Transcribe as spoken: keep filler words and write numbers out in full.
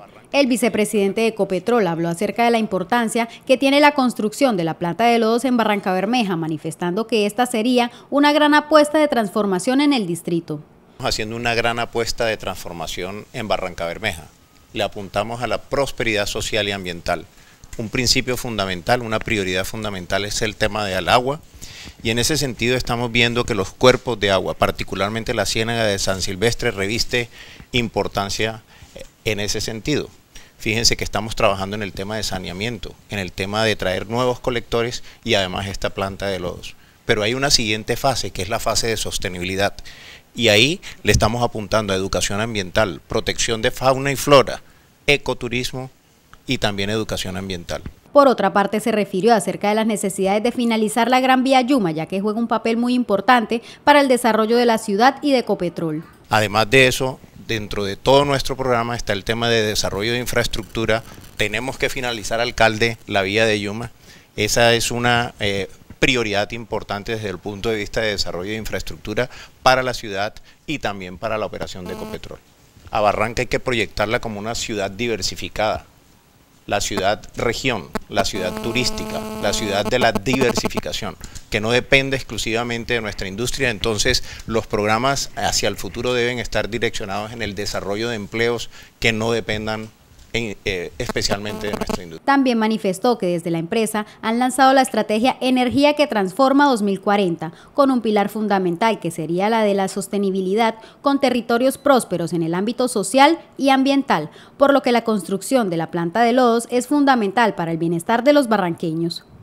El vicepresidente de Ecopetrol habló acerca de la importancia que tiene la construcción de la planta de lodos en Barrancabermeja, manifestando que esta sería una gran apuesta de transformación en el distrito. Haciendo una gran apuesta de transformación en Barrancabermeja. Le apuntamos a la prosperidad social y ambiental. Un principio fundamental, una prioridad fundamental es el tema del agua, y en ese sentido estamos viendo que los cuerpos de agua, particularmente la ciénaga de San Silvestre, reviste importancia en ese sentido. Fíjense que estamos trabajando en el tema de saneamiento, en el tema de traer nuevos colectores y además esta planta de lodos. Pero hay una siguiente fase, que es la fase de sostenibilidad. Y ahí le estamos apuntando a educación ambiental, protección de fauna y flora, ecoturismo y también educación ambiental. Por otra parte, se refirió acerca de las necesidades de finalizar la Gran Vía Yuma, ya que juega un papel muy importante para el desarrollo de la ciudad y de Ecopetrol. Además de eso, dentro de todo nuestro programa está el tema de desarrollo de infraestructura. Tenemos que finalizar, alcalde, la vía de Yuma. Esa es una eh, prioridad importante desde el punto de vista de desarrollo de infraestructura para la ciudad y también para la operación de Ecopetrol. A Barranca hay que proyectarla como una ciudad diversificada, la ciudad región, la ciudad turística, la ciudad de la diversificación, que no depende exclusivamente de nuestra industria. Entonces los programas hacia el futuro deben estar direccionados en el desarrollo de empleos que no dependan en, eh, especialmente de nuestra industria. También manifestó que desde la empresa han lanzado la estrategia Energía que Transforma dos mil cuarenta, con un pilar fundamental que sería la de la sostenibilidad con territorios prósperos en el ámbito social y ambiental, por lo que la construcción de la planta de lodos es fundamental para el bienestar de los barranqueños.